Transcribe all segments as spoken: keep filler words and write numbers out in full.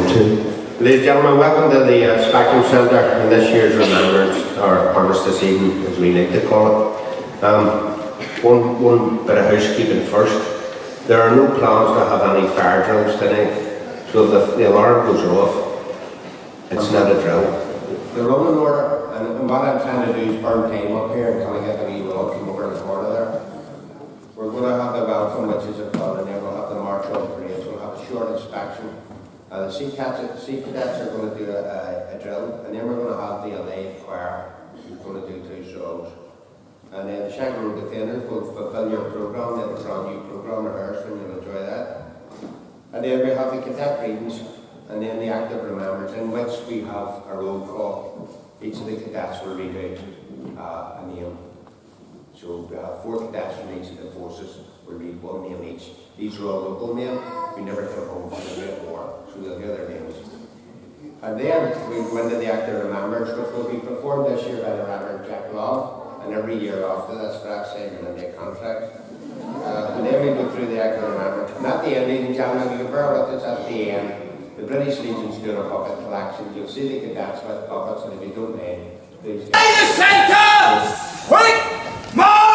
Ladies and gentlemen, welcome to the uh, Spectrum Centre and this year's Remembrance, or Armistice Evening as we like to call it. Um, one, one bit of housekeeping first. There are no plans to have any fire drills tonight, so if the, the alarm goes off, it's not a drill. The running order, and what I'm trying to do is burn time up here and kind of get the wee road from over in the corner there. We're going to have the welcome, which is a club, and then we'll have the march on parade. We'll have a short inspection. Uh, the sea cadets, sea cadets are going to do a, a, a drill, and then we're going to have the alive choir who's going to do two songs. And then the Shankill Road Defenders will fulfill your programme, they have a brand new programme rehearsed, and you'll enjoy that. And then we have the cadet readings, and then the active remembrance, in which we have a roll call. Each of the cadets will read out uh, a name. So we have four cadets from each of the forces. We'll read one name each. These are all local men. We never come home from the Great War, so we'll hear their names. And then we go into the active remembrance, which will be performed this year by the Reverend Jack Long, and every year after that's for signing a new contract. Uh, and then we go through the active remembrance. And at the end, ladies and gentlemen, you can bear with us at the end. The British Legion's doing a bucket collection. You'll see the cadets with buckets, and if you don't mind, please get in the centre! Quick! March!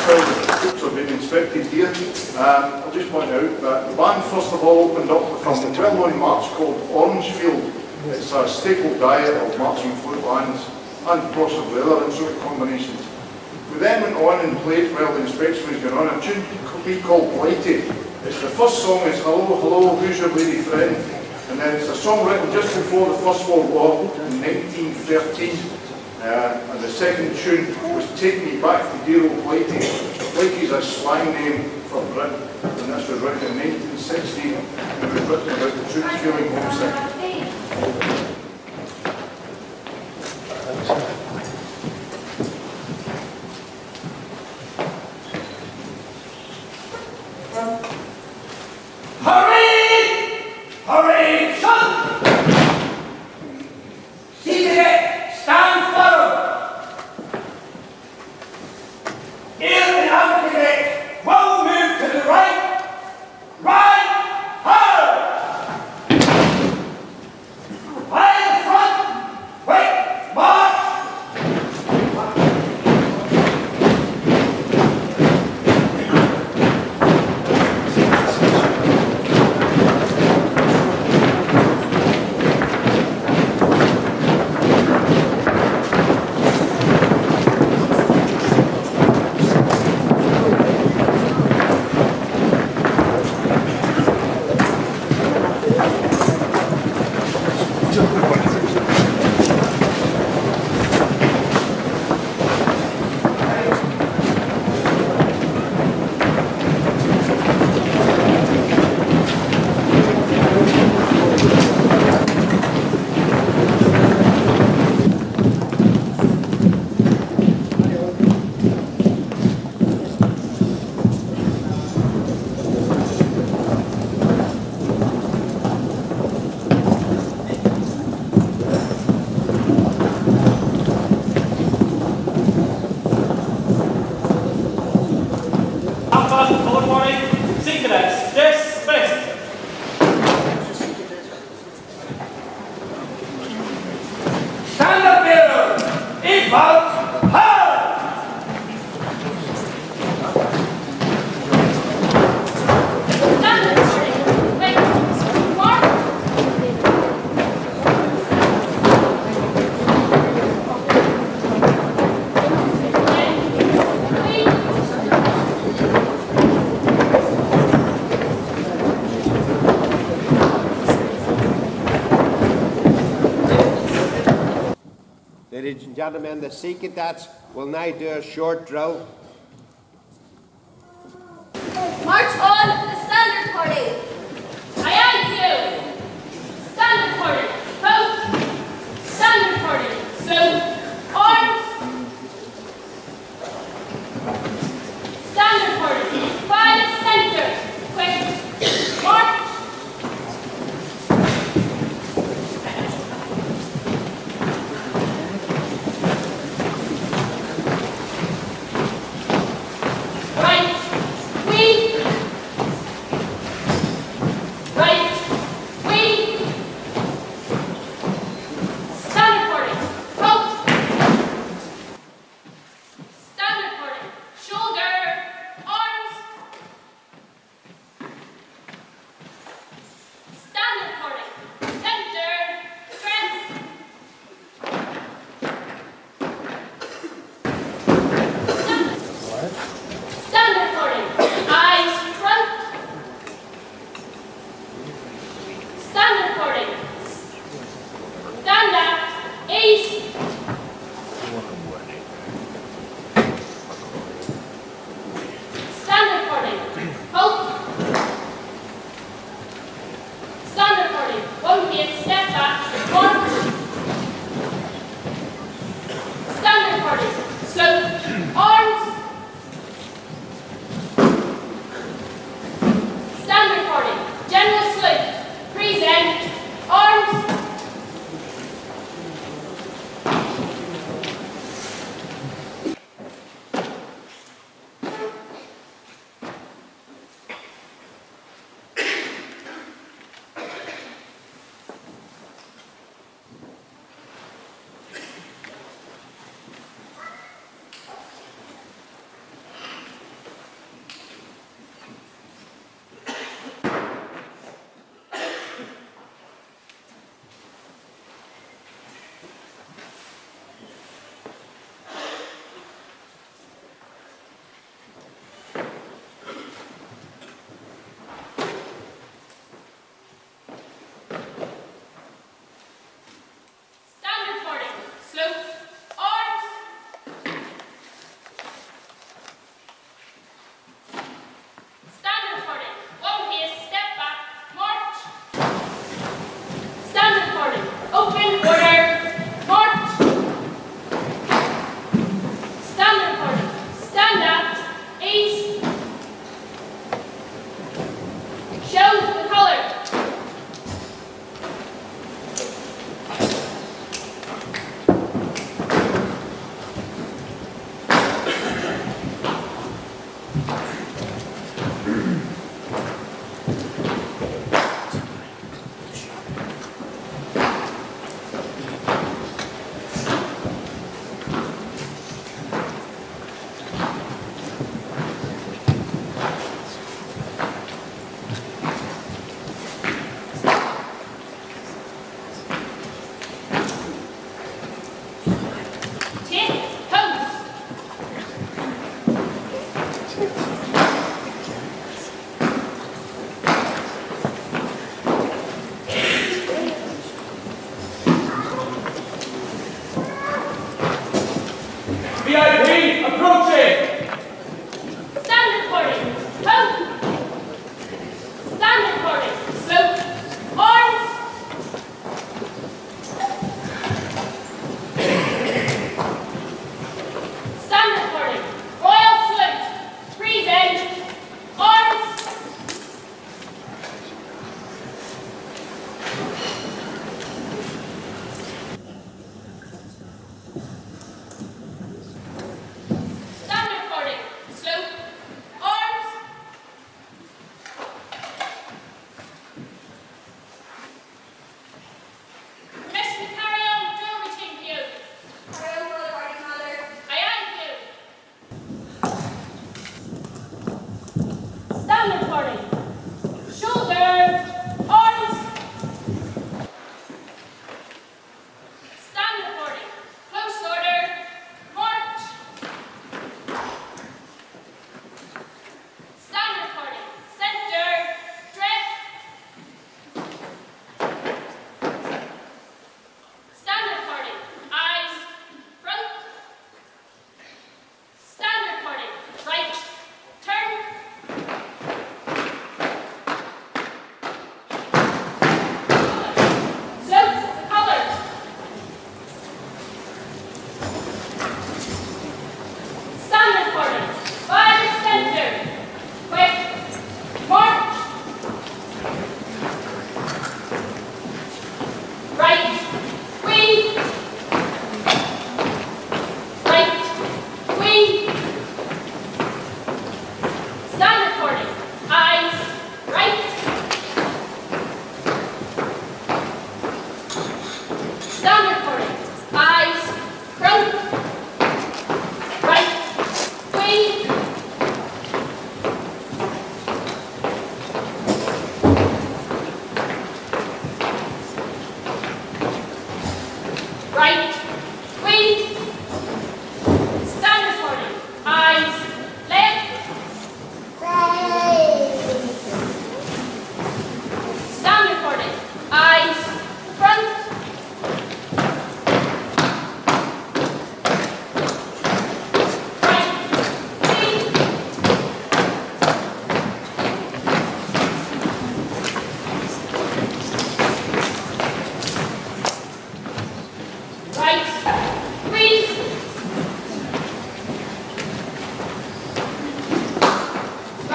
while the troops are being inspected here, um, I'll just point out that the band first of all opened up with a well-known march called Orangefield. It's a staple diet of marching flute bands and possibly other instrument combinations. We then went on and played while the inspection was going on a tune we called Blighty. It's the first song is Hello, Hello, Who's Your Lady Friend? And then it's a song written just before the First World War in nineteen thirteen. Uh, and the second tune was Take Me Back to Dear Old Blighty. Blighty is a slang name for Britain, and this was written in nineteen sixteen, and it was written about the troops feeling homesick. Ladies and gentlemen, the Sea Cadets will now do a short drill. March on the standard party. Aye, aye, you. Standard party. Vote. Standard party. So, arms. Standard party. Five center. Quick. March. Right. We.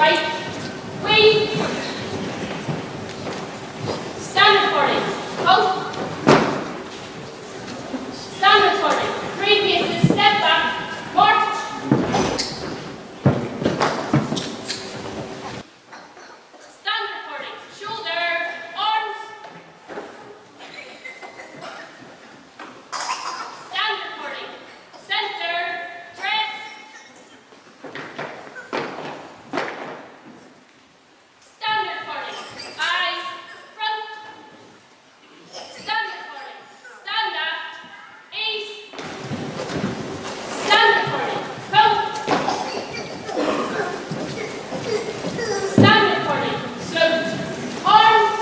right. We. Standard footing. Out. Standard footing. Three paces, step back, march. Standard footing. Shoulder, arms. Standard footing. Center, press. Standard footing. Eyes, front. Standard footing. Stand up. East. Standard footing. Out. Standard footing. Slope. Arms.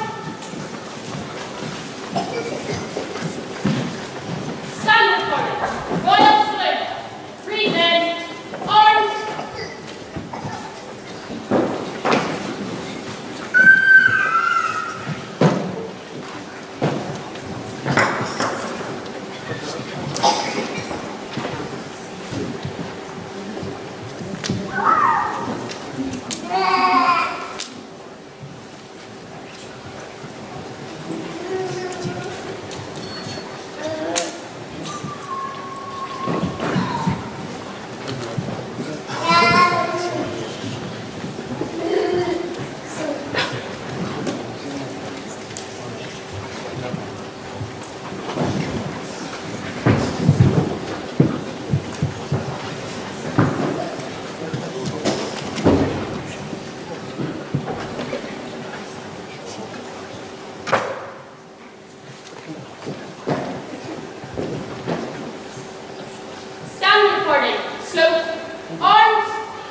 Standard footing. Royal slope. Breathe in. Arms. Standard footing. Slope. Arms.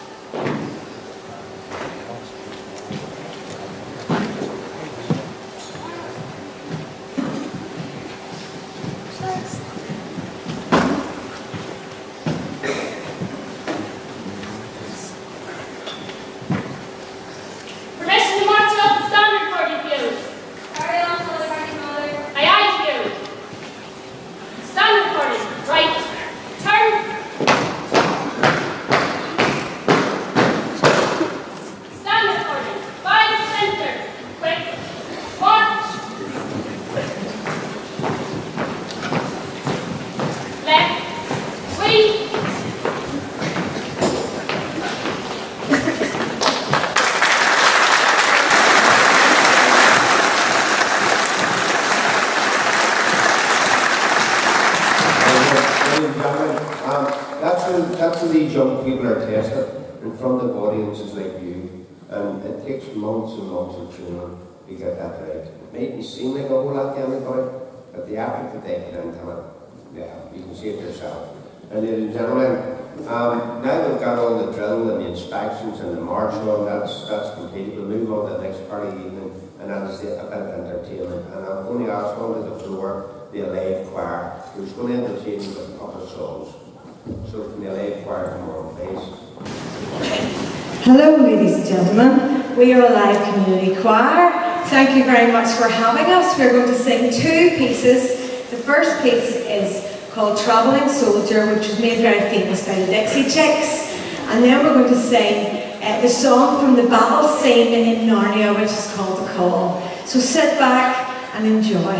Permission to march off the standard footing field. Carry on, mother, carry mother. Aye, aye, field. Standard footing. Right. Turn. Standard footing. By the center. Quick. March. Left. Sweep. Ladies and gentlemen, um, that's when, that's when these young people are tested in front of audiences like you, and it takes months and months of training to get that right. It mightn't seem like a whole lot to anybody, but the effort that they put into it, yeah, you can see it yourself. And ladies and gentlemen, um, now we've got all the drill and the inspections and the march on, that's, that's completed. We'll move on to the next part of the evening, and that is the, a bit of entertainment. And I'm going to ask onto the floor the live choir, who's going to entertain you with a couple of songs. So can the live choir come on, please? Hello ladies and gentlemen, we are a live community choir. Thank you very much for having us. We're going to sing two pieces. The first piece is called Travelling Soldier, which was made very famous by the Dixie Chicks. And then we're going to sing uh, the song from the battle scene in Narnia, which is called The Call. So sit back and enjoy.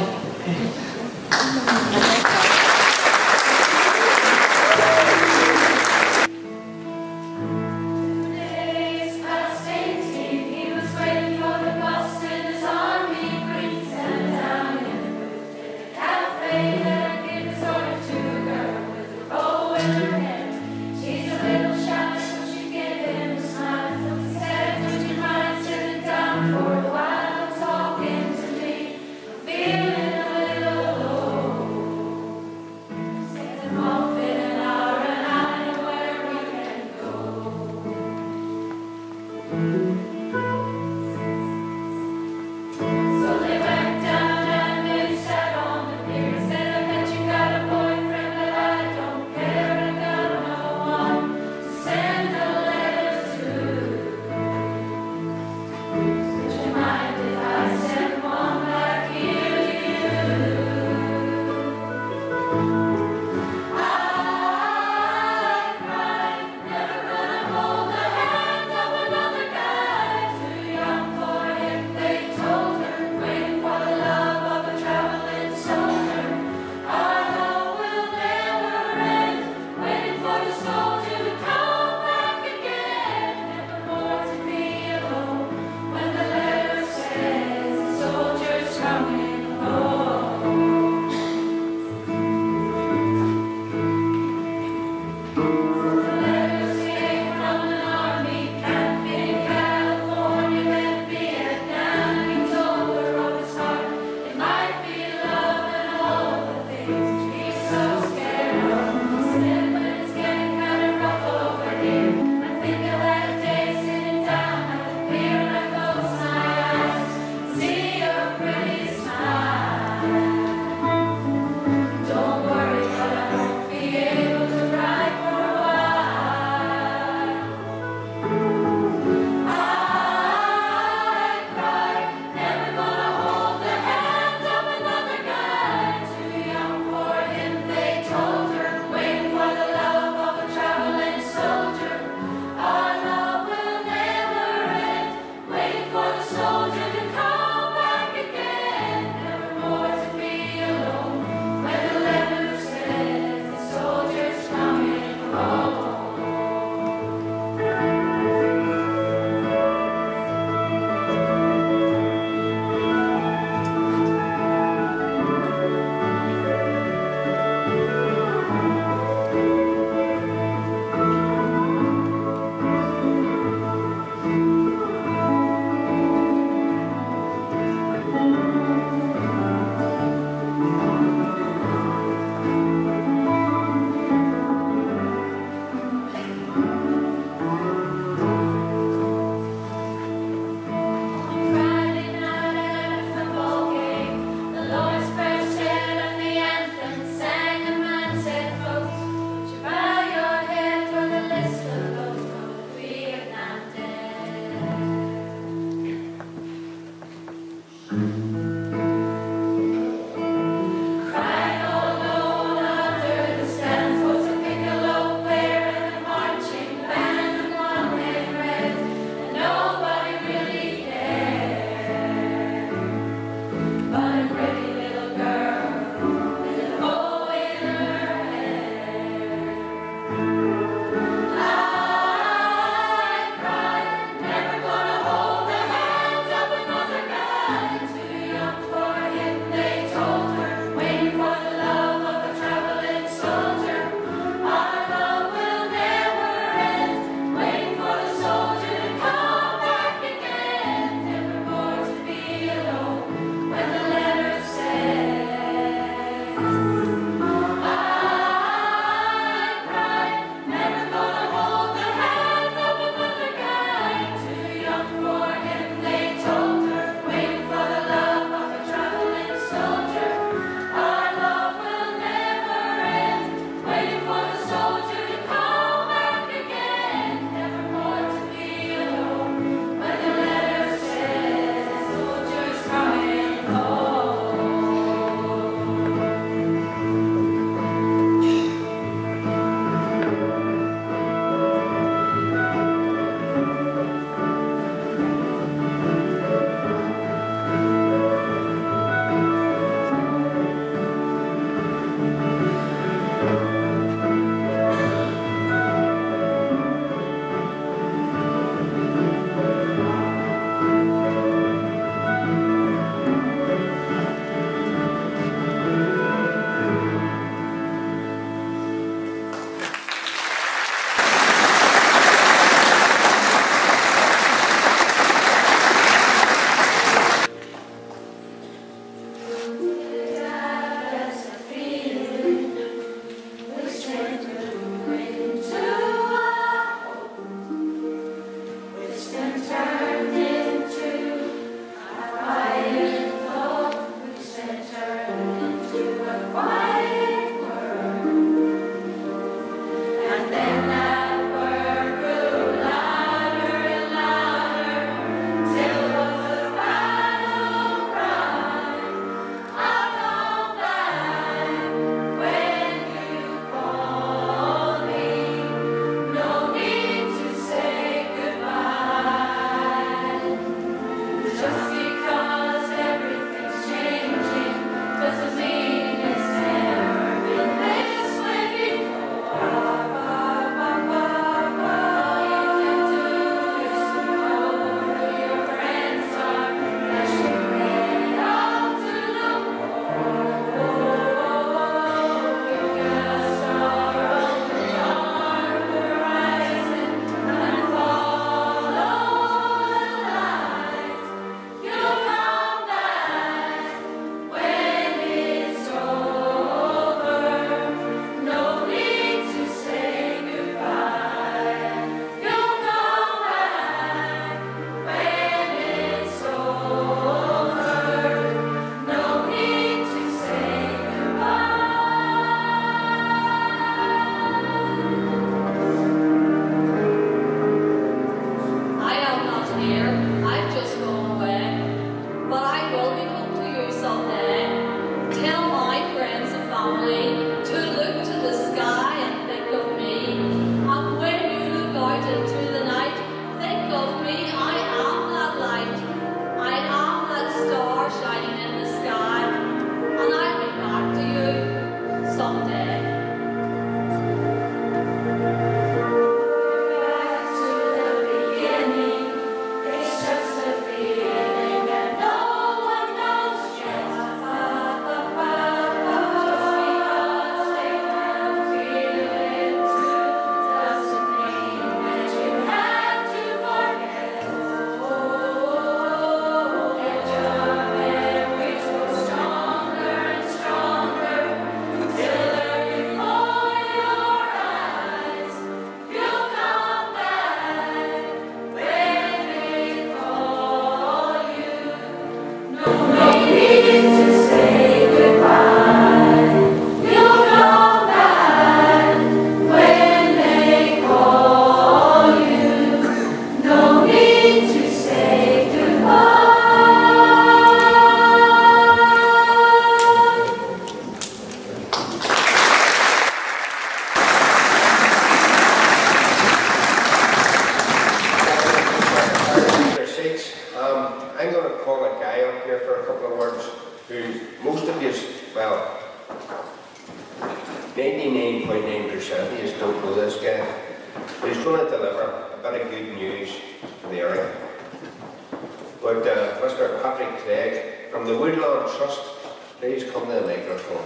ninety-nine point nine percent of you don't know this guy. He's going to deliver a bit of good news for the area. But uh, Mister Patrick Clegg from the Woodland Trust, please come to the microphone.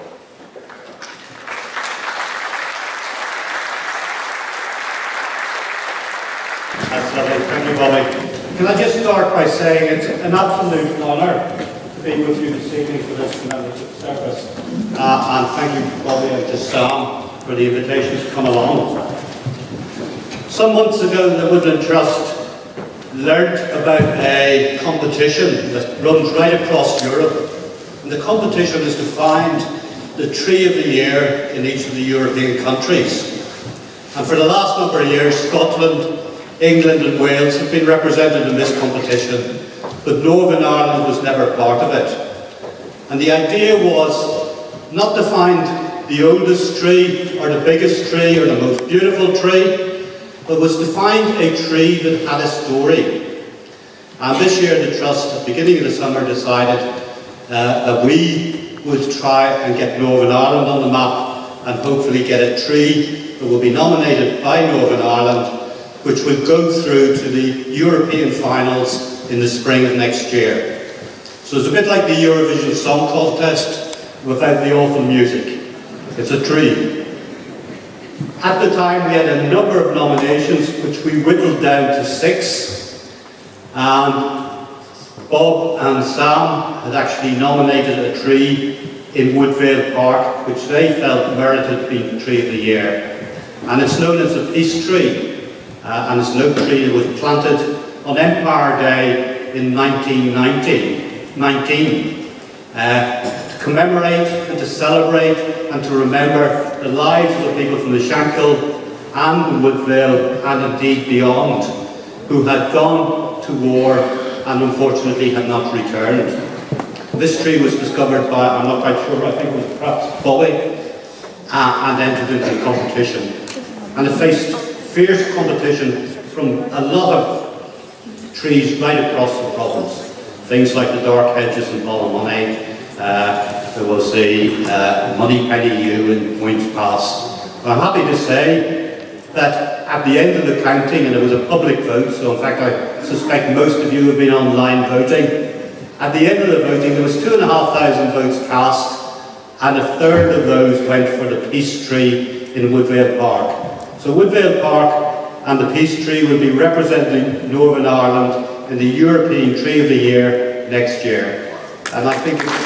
That's lovely. Thank you, Bobby. Can I just start by saying it's an absolute honour to be with you this evening for this commemorative service. Uh, and thank you, Bobby, and to Sam for the invitation to come along. Some months ago, the Woodland Trust learnt about a competition that runs right across Europe. And the competition is to find the tree of the year in each of the European countries. And for the last number of years, Scotland, England and Wales have been represented in this competition, but Northern Ireland was never part of it. And the idea was not to find the oldest tree or the biggest tree or the most beautiful tree, but was to find a tree that had a story. And this year the Trust, at the beginning of the summer, decided uh, that we would try and get Northern Ireland on the map and hopefully get a tree that will be nominated by Northern Ireland, which will go through to the European finals in the spring of next year. So it's a bit like the Eurovision Song Contest without the awful music. It's a tree. At the time we had a number of nominations which we whittled down to six, and Bob and Sam had actually nominated a tree in Woodvale Park which they felt merited being the Tree of the Year. And it's known as the Peace Tree. Uh, and it's an oak tree that was planted on Empire Day in nineteen nineteen, uh, to commemorate and to celebrate and to remember the lives of the people from the Shankill and the Woodvale and indeed beyond, who had gone to war and unfortunately had not returned. This tree was discovered by, I'm not quite sure, I think it was perhaps Bobby, uh, and entered into the competition. And it faced fierce competition from a lot of trees right across the province. Things like the dark hedges in Ballymoney, uh, there was the uh, Moneypenny Yew in Points Pass. I'm happy to say that at the end of the counting, and it was a public vote, so in fact I suspect most of you have been online voting, at the end of the voting there was two and a half thousand votes cast, and a third of those went for the Peace Tree in Woodvale Park. So Woodvale Park and the Peace Tree will be representing Northern Ireland in the European Tree of the Year next year. And I think it's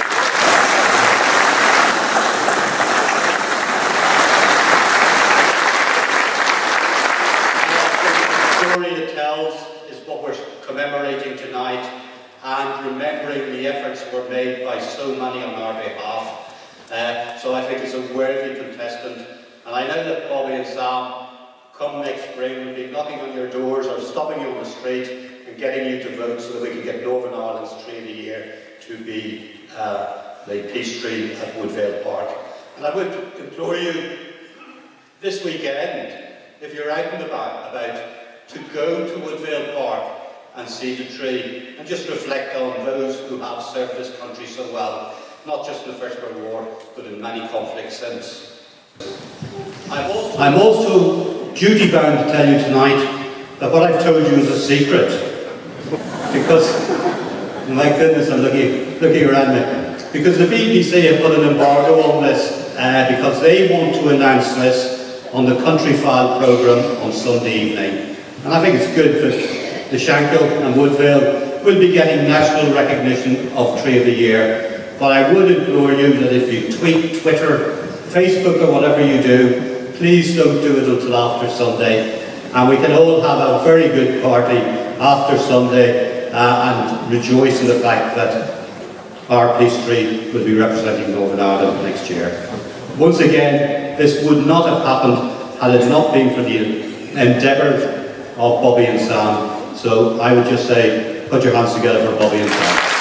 the story it tells is what we're commemorating tonight, and remembering the efforts that were made by so many on our behalf. Uh, so I think it's a worthy contestant. And I know that Bobby and Sam, come next spring, will be knocking on your doors or stopping you on the street and getting you to vote so that we can get Northern Ireland's Tree of the Year to be uh, the Peace Tree at Woodvale Park. And I would implore you this weekend, if you're out and about, about to go to Woodvale Park and see the tree and just reflect on those who have served this country so well, not just in the First World War, but in many conflicts since. I'm also, I'm also duty-bound to tell you tonight that what I've told you is a secret. Because, my goodness, I'm looking, looking around me. Because the B B C have put an embargo on this uh, because they want to announce this on the Country File programme on Sunday evening. And I think it's good that the Shankill and Woodvale will be getting national recognition of Tree of the Year. But I would implore you that if you tweet, Twitter, Facebook or whatever you do, please don't do it until after Sunday, and we can all have a very good party after Sunday uh, and rejoice in the fact that our police street will be representing Northern Ireland next year. Once again, this would not have happened had it not been for the endeavours of Bobby and Sam. So I would just say, put your hands together for Bobby and Sam.